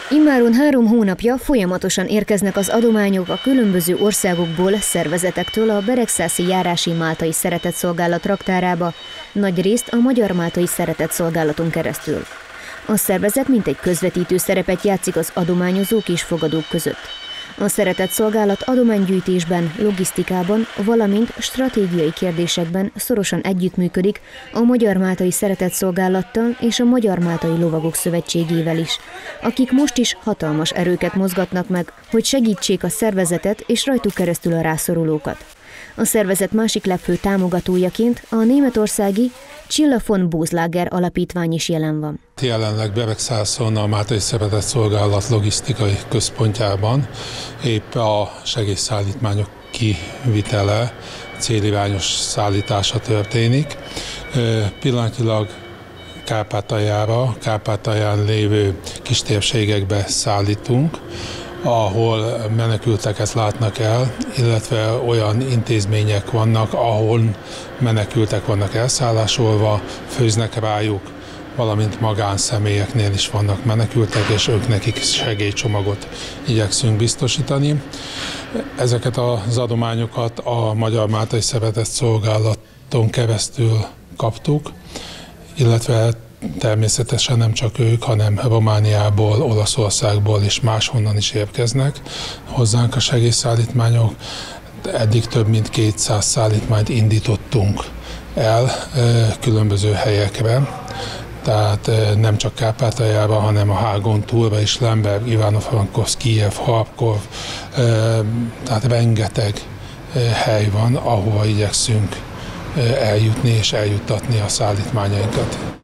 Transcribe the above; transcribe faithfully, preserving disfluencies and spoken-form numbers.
Immáron három hónapja folyamatosan érkeznek az adományok a különböző országokból, szervezetektől a Beregszászi Járási Máltai Szeretetszolgálat raktárába, nagyrészt a Magyar Máltai Szeretetszolgálaton keresztül. A szervezet mintegy közvetítő szerepet játszik az adományozók és fogadók között. A Szeretetszolgálat adománygyűjtésben, logisztikában, valamint stratégiai kérdésekben szorosan együttműködik a Magyar Máltai Szeretetszolgálattal és a Magyar Máltai Lovagok Szövetségével is, akik most is hatalmas erőket mozgatnak meg, hogy segítsék a szervezetet és rajtuk keresztül a rászorulókat. A szervezet másik legfőbb támogatójaként a németországi Csilla von Boeselager alapítvány is jelen van. Jelenleg Beregszászon a Máltai Szeretetszolgálat logisztikai központjában épp a segélyszállítmányok kivitele, célirányos szállítása történik. Pillanatilag Kárpátaljára, Kárpátalján lévő kistérségekbe szállítunk, ahol menekülteket látnak el, illetve olyan intézmények vannak, ahol menekültek vannak elszállásolva, főznek rájuk, valamint magánszemélyeknél is vannak menekültek, és ők nekik segélycsomagot igyekszünk biztosítani. Ezeket az adományokat a Magyar Máltai Szeretetszolgálaton keresztül kaptuk, illetve természetesen nem csak ők, hanem Romániából, Olaszországból és máshonnan is érkeznek hozzánk a segélyszállítmányok. Eddig több mint kétszáz szállítmányt indítottunk el különböző helyekre, tehát nem csak Kárpátaljára, hanem a Hágon túlra is, Lemberg, Ivano-Frankivsk, Kijev, Harkov, tehát rengeteg hely van, ahova igyekszünk eljutni és eljuttatni a szállítmányainkat.